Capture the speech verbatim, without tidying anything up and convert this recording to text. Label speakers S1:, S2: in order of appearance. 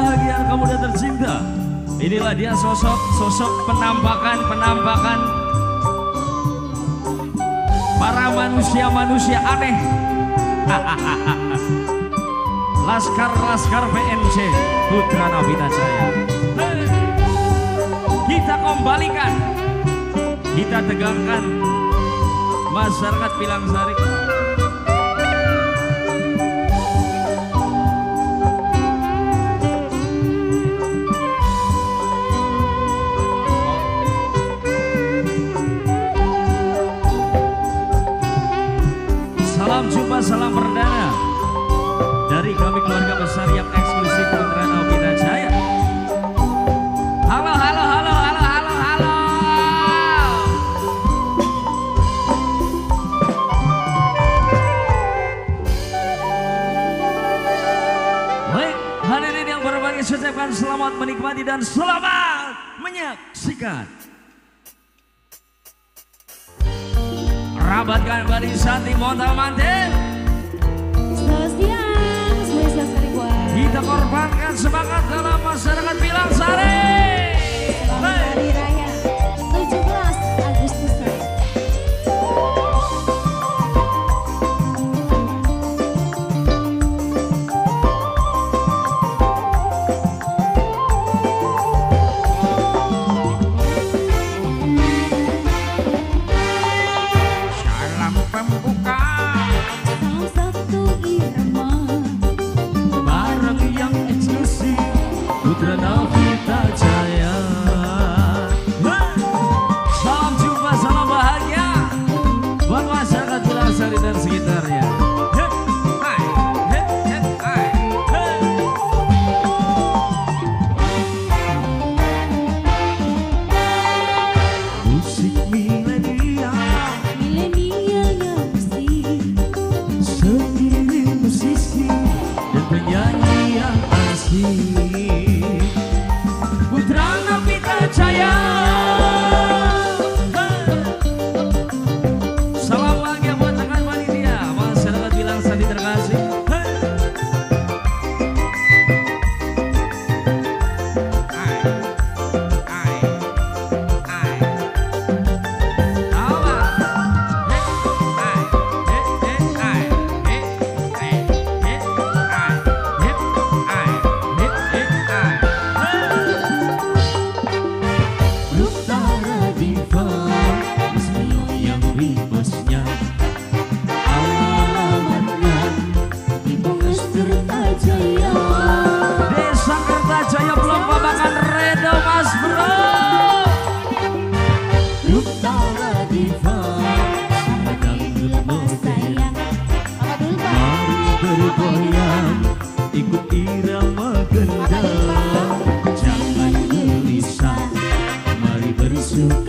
S1: kebahagiaan kamu dan tercinta. Inilah dia sosok sosok penampakan penampakan para manusia-manusia aneh. Laskar-laskar P N C Putra Nabita Jaya. Kita kembalikan, kita tegakkan masyarakat Pilangsari. Salam jumpa, salam perdana dari kami keluarga besar yang eksklusif Putra Nabita Jaya. Halo, halo, halo, halo, halo, halo. Baik, hadirin yang berbahagia, saya ucapkan selamat menikmati dan selamat menyaksikan. Rabatkan barisan di montal mantel.
S2: Selamat siang, semuanya sekali buat.
S1: Kita korbankan semangat dalam masyarakat Pilangsari.
S2: Selamat Hari Raya tujuh belas Agustus.
S1: Putra Nabita Jaya. Salam jumpa, salam bahagia buat masyarakat Pilangsari dan sekitarnya. Musik milenial,
S2: Milenial yang bersih,
S1: sendiri musisi dan penyanyi yang asik. Putra Nabita Jaya. Salam bahagia buat rekan panitia, masyarakat Pilangsari terkasih. Desa Kertajaya belum babakan redo mas bro.
S2: Utara Diva,
S1: Dangdut
S2: sayang. Apa dulu Pak?
S1: mari bergoyang, ikut irama gendang. Jangan gelisah, mari bersuka